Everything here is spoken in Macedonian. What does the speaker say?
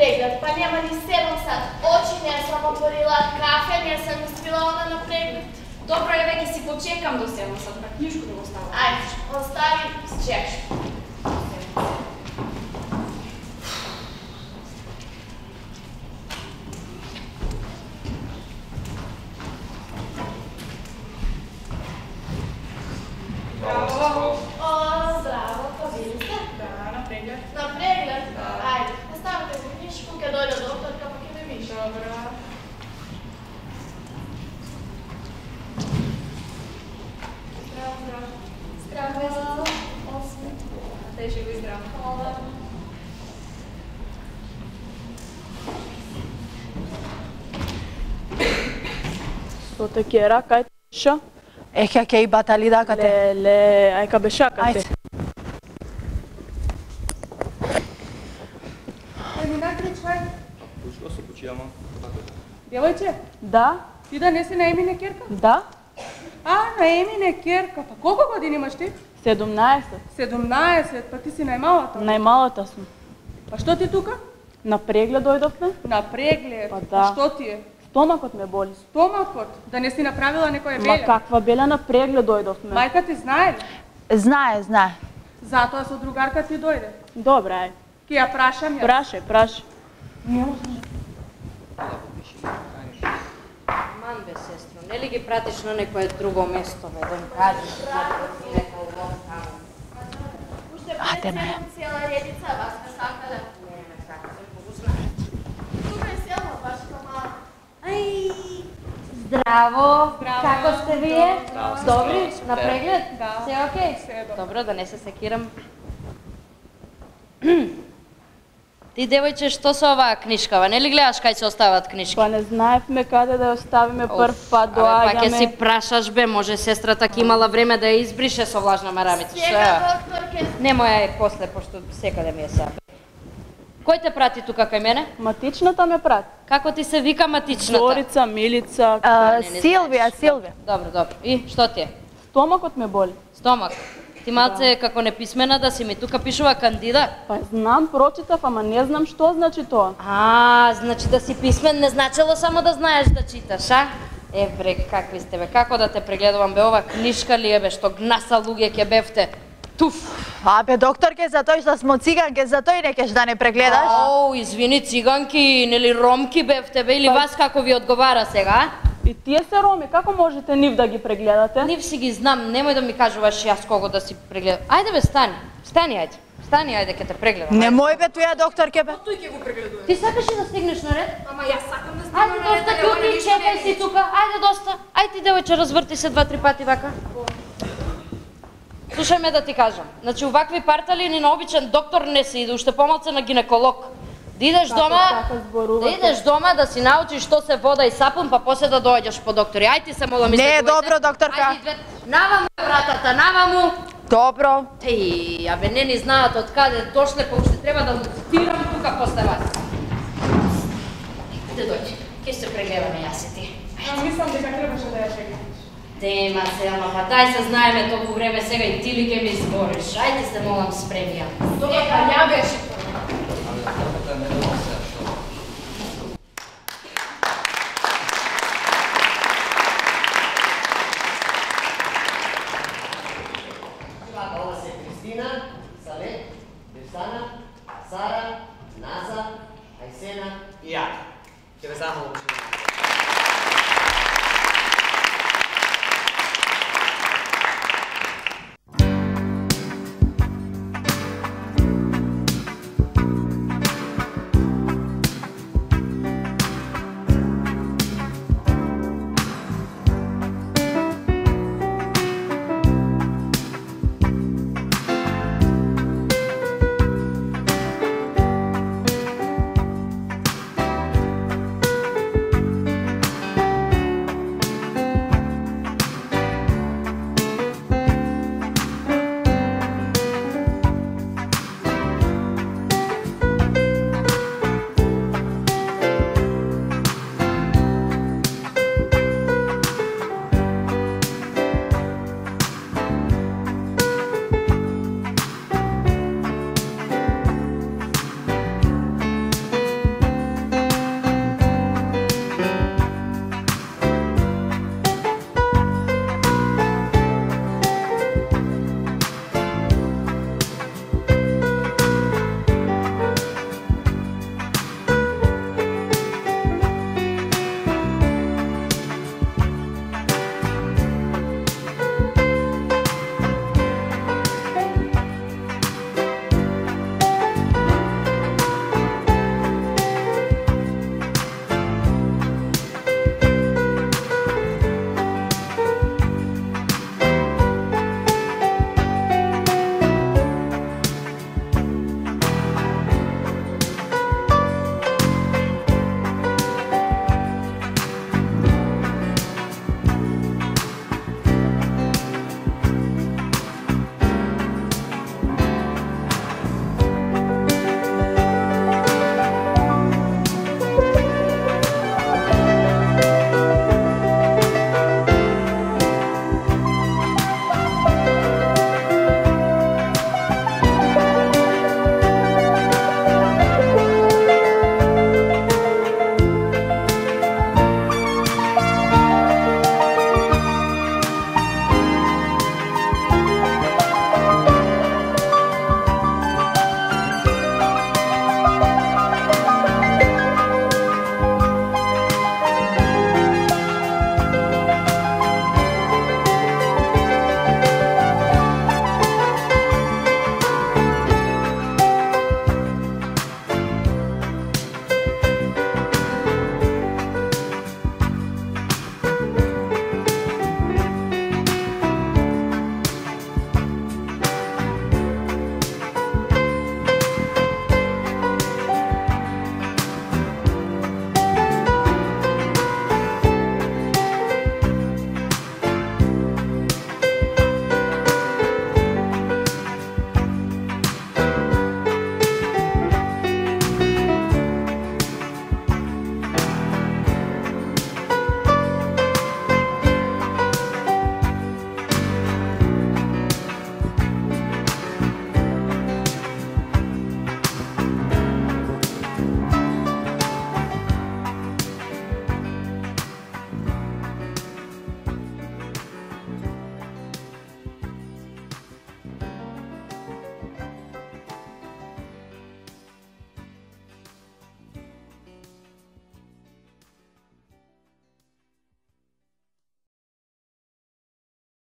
преглед, па нема ни 7 сат. Очи не сам отворила, кафе не сам испила она на преглед. Добро, ја веќе си почекам до 7 сат, на книжку да го ставам. Ајде, остави, чекаш. Браво! О, здраво, па били сте? Да, на преглед. На преглед? Да. Ајде, оставите го книжку, ке дојде докторка, па ке ме више. Добро. Здраво, здраво. Осми. Те живи здраво. Хвала. Што те кера, кај шо? Еха ке и батали дакате. Ле, ајка бешакате. Ајде. Мина кричкај. Што се почи, ама? Девојче, Да, ти да не си на Емине керка? да, А, на Емине керка. Па колку години имаш ти? 17. 17, па ти си најмалата. Најмалата сум. Па што ти тука? На преглед дојдовме. На преглед. Па да. Што ти е? Стомакот ме боли. Стомакот. Да не си направила некоја Ма беля. каква беля на преглед дојдовме. Мајка ти знае ли? Знае. Затоа со другарка ти дојде. Добре, ај. Ке ја прашам ја. Прашај. Ман бе, сестро, нели ги пратиш на некое друго место, бе, да им кажеш нека улов таму. Уште Ајде, пред не. седом цела редица, вас ме сакале. Не ме сакате, го знаеш. Тука е село, баш помала. Ај, здраво, Здраво. како сте вие? Здраво. Добри, на Сте. преглед? Да. Се окей? Се е добро. Добро, да не се секирам. Ти, девојче, што со оваа книжкава? Нели гледаш кај се остават книжки? Па не знаевме каде да ја оставиме прв пат Абе, па ќе си доаѓаме. прашаш, бе, може сестрата ки имала време да ја избрише со влажна марамица. Што Сега е? докторке, Нема ја после, пошто секаде ми е сега. Кој те прати тука кај мене? Матичната ме прати. Како ти се вика матичната? Зорица, Милица. Не Силвија, знаеш. Силвија. Добро. И, што ти е? Стомакот ме боли. Стомак. Ти малце како неписмена да си ми тука пишува кандида? Па знам, прочитав, ама не знам што значи тоа. Значи да си писмен не значело само да знаеш да читаш, а? Бре, какви сте бе, како да те прегледувам бе, ова книжка ли е бе, што гнаса луѓе ќе бевте? Туф! Абе, докторке, за тој што смо циганке, за тој некеш да не прегледаш. Ау, извини, циганки, нели ромки бевте бе, или вас како ви одговара сега, а? И тие се роми, како можете нив да ги прегледате? Нив си ги знам, немој да ми кажуваш јас кого да си прегледам. Ајде бе, стани, ајде. Стани, ајде, ќе те прегледам. Не мој бе туја докторке бе. Тој ќе го прегледува. Ти сакаш ли да стигнеш на ред? Ама јас сакам да Ајде, стигнам на ред, доста ама ќути, ништо не чекај си тука. Ајде, доста. Ајде ти, девојче, разврти се 2-3 пати вака. Слушај ме да ти кажам. Значи, увакви партали ни на обичен доктор не се иде, уште помалце на гинеколог. Да идеш дома, така зборувате? да идеш дома да си научиш што се вода и сапун, па после да доаѓаш по доктори. Ајде ти се молам, Не е излегувајте. добро, докторка. Ајде, две. Наваму, братата, наваму. Добро. Еј, абе, не ни знаат од каде дошле, па уште треба да му стирам тука после вас. Ајде, дојди. Ке се прегледаме јас и ти. А мислам дека требаше да ја чекаш. Дема се, ама па дај се знаеме толку време сега и ти ли ке ми избориш. Ајде се молам, спреми ја. Добро, па ја беше тоа.